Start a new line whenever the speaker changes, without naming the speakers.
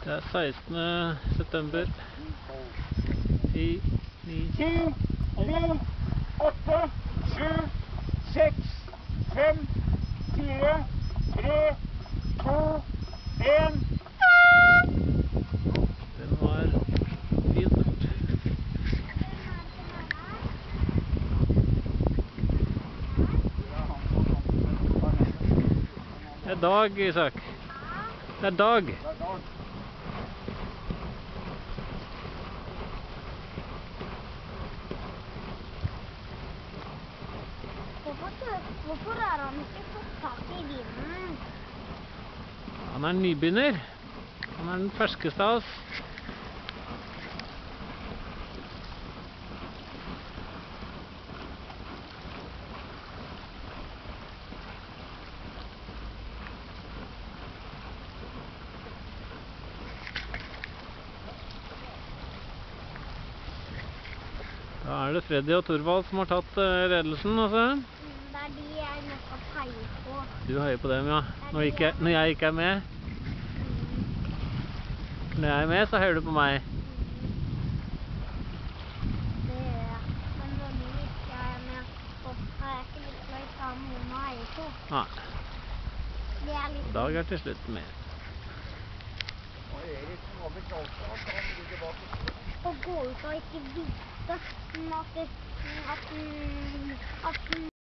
Det er 16. september. 10, 9,
10, 9, 8, 7, 6, 5, 4, 3, 2, 1.
Den var fint gjort. Det er Dag, Isak. Det er Dag.
Hvorfor har han ikke fått tak i vinden?
Han er en nybegynner. Han er den ferskeste av oss. Da er det Freddy og Torvald som har tatt ledelsen, altså.
Det er de jeg må ta peil på.
Du heier på dem, ja. Når jeg ikke er med. Når jeg er med, så heier du på meg.
Det gjør jeg. Men når du ikke er med, så har jeg ikke lyst til å ikke ha noen å heie på.
Nei.
Det er litt...
Dag er til slutt med.
Å gå ut og ikke vite at den